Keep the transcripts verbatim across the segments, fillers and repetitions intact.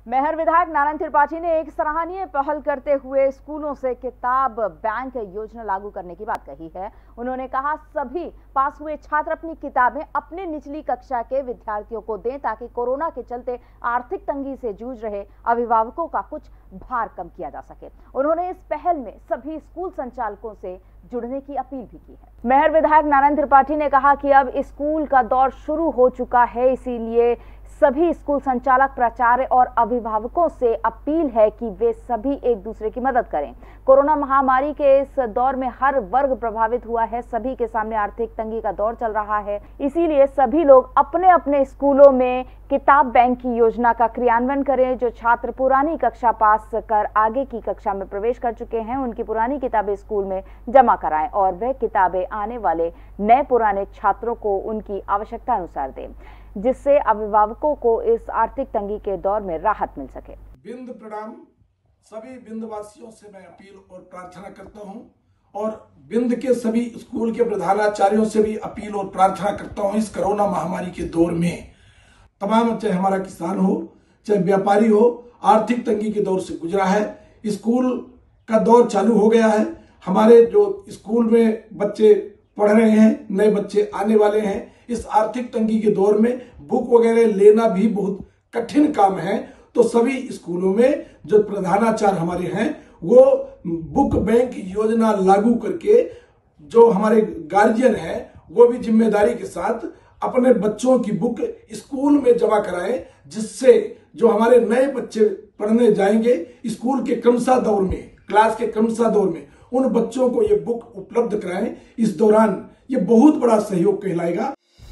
मेहर विधायक नारायण त्रिपाठी ने एक सराहनीय पहल करते हुए स्कूलों से किताब बैंक योजना लागू करने की बात कही है। उन्होंने कहा सभी पास हुए छात्र अपनी किताबें अपने निचली कक्षा के विद्यार्थियों को दें ताकि कोरोना के चलते आर्थिक तंगी से जूझ रहे अभिभावकों का कुछ भार कम किया जा सके। उन्होंने इस पहल में सभी स्कूल संचालकों से जुड़ने की अपील भी की है। मेहर विधायक नारायण त्रिपाठी ने कहा कि अब स्कूल का दौर शुरू हो चुका है, इसीलिए सभी स्कूल संचालक, प्राचार्य और अभिभावकों से अपील है कि वे सभी एक दूसरे की मदद करें। कोरोना महामारी के इस दौर में हर वर्ग प्रभावित हुआ है, सभी के सामने आर्थिक तंगी का दौर चल रहा है, इसीलिए सभी लोग अपने अपने स्कूलों में किताब बैंक की योजना का क्रियान्वयन करें। जो छात्र पुरानी कक्षा पास कर आगे की कक्षा में प्रवेश कर चुके हैं, उनकी पुरानी किताबें स्कूल में जमा कराएं और वह किताबें आने वाले नए पुराने छात्रों को उनकी आवश्यकता अनुसार दें, जिससे अभिभावकों को इस आर्थिक तंगी के दौर में राहत मिल सके। बिंद प्रणाम सभी बिंदवासियों से मैं अपील और प्रार्थना करता हूं और बिंद के सभी स्कूल के प्रधानाचार्यों से भी अपील और प्रार्थना करता हूं। इस कोरोना महामारी के दौर में तमाम, चाहे हमारा किसान हो चाहे व्यापारी हो, आर्थिक तंगी के दौर से गुजरा है। स्कूल का दौर चालू हो गया है। हमारे जो स्कूल में बच्चे पढ़ रहे हैं, नए बच्चे आने वाले हैं। इस आर्थिक तंगी के दौर में बुक वगैरह लेना भी बहुत कठिन काम है। तो सभी स्कूलों में जो प्रधानाचार्य हमारे हैं वो बुक बैंक योजना लागू करके जो हमारे गार्जियन हैं वो भी जिम्मेदारी के साथ अपने बच्चों की बुक स्कूल में जमा कराएं, जिससे जो हमारे नए बच्चे पढ़ने जाएंगे स्कूल के क्रमशः दौर में, क्लास के क्रमशः दौर में उन बच्चों को ये बुक उपलब्ध कराएं। इस दौरान ये बहुत बड़ा सहयोग कहलाएगा।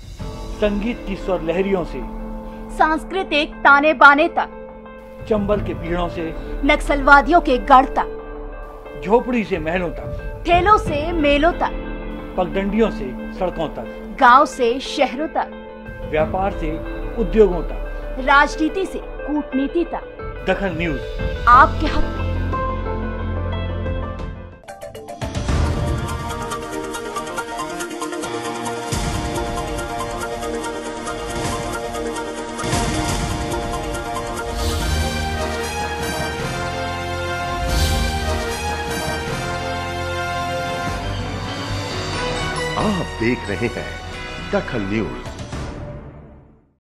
संगीत की स्वर लहरियों से सांस्कृतिक ताने बाने तक, चंबल के पीड़ों से नक्सलवादियों के गढ़ तक, झोपड़ी से महलों तक, ठेलों से मेलों तक, पगडंडियों से सड़कों तक, गांव से शहरों तक, व्यापार से उद्योगों तक, राजनीति से कूटनीति तक, दखल न्यूज आपके हक में। आप देख रहे हैं दखल न्यूज।